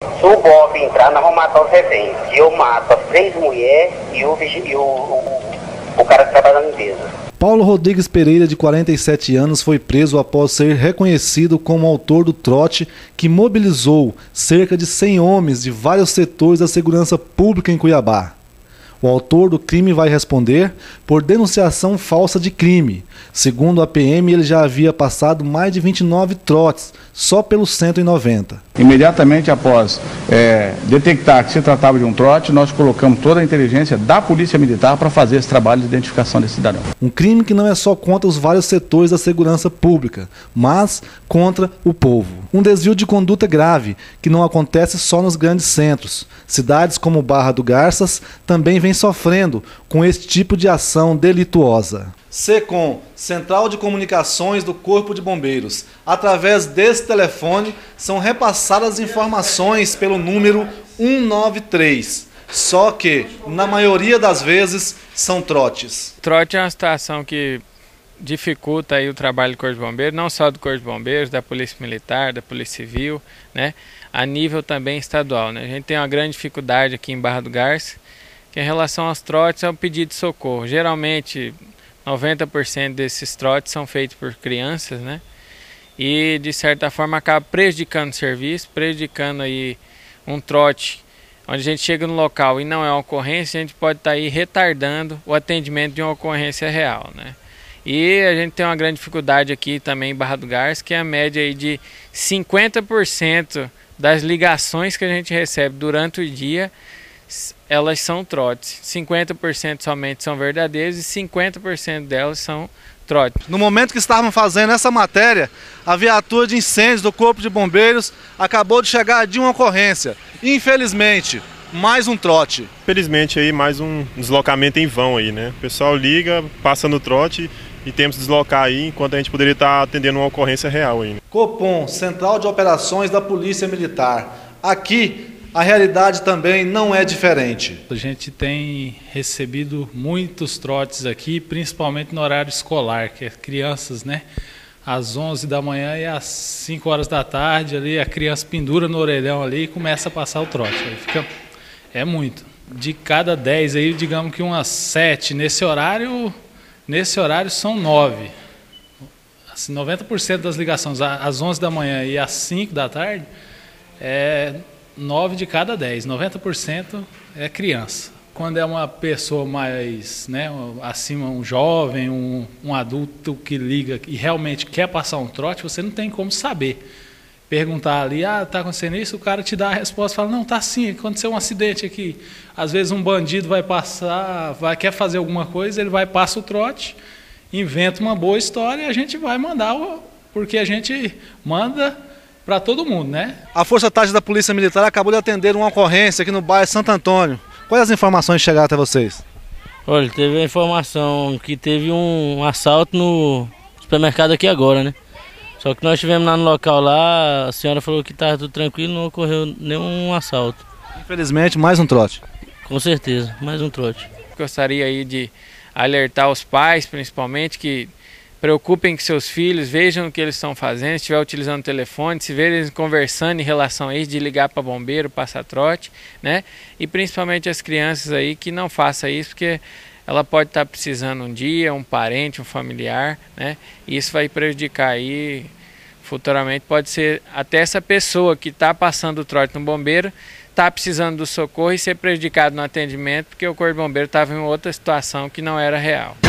Se o Bob entrar, nós vamos matar os reféns. Eu mato as 3 mulheres e o cara que trabalha na limpeza. Paulo Rodrigues Pereira, de 47 anos, foi preso após ser reconhecido como autor do trote que mobilizou cerca de 100 homens de vários setores da segurança pública em Cuiabá. O autor do crime vai responder por denunciação falsa de crime. Segundo a PM, ele já havia passado mais de 29 trotes, só pelo 190. Imediatamente após detectar que se tratava de um trote, nós colocamos toda a inteligência da Polícia Militar para fazer esse trabalho de identificação desse cidadão. Um crime que não é só contra os vários setores da segurança pública, mas contra o povo. Um desvio de conduta grave, que não acontece só nos grandes centros. Cidades como Barra do Garças também vêm sofrendo com esse tipo de ação delituosa. SECOM, Central de Comunicações do Corpo de Bombeiros. Através desse telefone são repassadas informações pelo número 193. Só que, na maioria das vezes, são trotes. Trote é uma situação que dificulta aí o trabalho do Corpo de Bombeiros, não só do Corpo de Bombeiros, da Polícia Militar, da Polícia Civil, né? A nível também estadual, né? A gente tem uma grande dificuldade aqui em Barra do Garça, que em relação aos trotes é o pedido de socorro. Geralmente 90% desses trotes são feitos por crianças, né? E de certa forma acaba prejudicando o serviço, prejudicando aí um trote onde a gente chega no local e não é uma ocorrência, a gente pode estar aí retardando o atendimento de uma ocorrência real, né? E a gente tem uma grande dificuldade aqui também em Barra do Garça, que é a média aí de 50% das ligações que a gente recebe durante o dia, elas são trotes. 50% somente são verdadeiras e 50% delas são trotes. No momento que estavam fazendo essa matéria, a viatura de incêndios do Corpo de Bombeiros acabou de chegar de uma ocorrência. Infelizmente, mais um trote. Infelizmente aí mais um deslocamento em vão aí, né? O pessoal liga, passa no trote e temos que deslocar aí, enquanto a gente poderia estar atendendo uma ocorrência real aí, né? Copom, Central de Operações da Polícia Militar. Aqui a realidade também não é diferente. A gente tem recebido muitos trotes aqui, principalmente no horário escolar, que é crianças, né? Às 11 da manhã e às 5 horas da tarde, ali a criança pendura no orelhão ali e começa a passar o trote. Aí é muito. De cada 10 aí, digamos que umas 7. Nesse horário são 9. Assim, 90% das ligações às 11 da manhã e às 5 da tarde é 9 de cada 10, 90% é criança. Quando é uma pessoa mais, né, acima, um jovem, um adulto que liga e realmente quer passar um trote, você não tem como saber. Perguntar ali, tá acontecendo isso, o cara te dá a resposta, fala, não, tá sim, aconteceu um acidente aqui. Às vezes um bandido vai passar, quer fazer alguma coisa, ele vai, passa o trote, inventa uma boa história e a gente vai mandar, porque a gente manda para todo mundo, né? A Força Tática da Polícia Militar acabou de atender uma ocorrência aqui no bairro Santo Antônio. Quais as informações chegaram até vocês? Olha, teve a informação que teve um assalto no supermercado aqui agora, né? Só que nós estivemos lá no local lá, a senhora falou que estava tudo tranquilo, não ocorreu nenhum assalto. Infelizmente, mais um trote. Com certeza, mais um trote. Gostaria aí de alertar os pais, principalmente, que preocupem com seus filhos, vejam o que eles estão fazendo, se estiver utilizando o telefone, se verem eles conversando em relação a isso, de ligar para bombeiro, passar trote, né? E principalmente as crianças aí que não façam isso, porque ela pode estar precisando um dia, um parente, um familiar, né? E isso vai prejudicar aí, futuramente pode ser até essa pessoa que está passando o trote no bombeiro, está precisando do socorro e ser prejudicado no atendimento, porque o Corpo de Bombeiro estava em outra situação que não era real.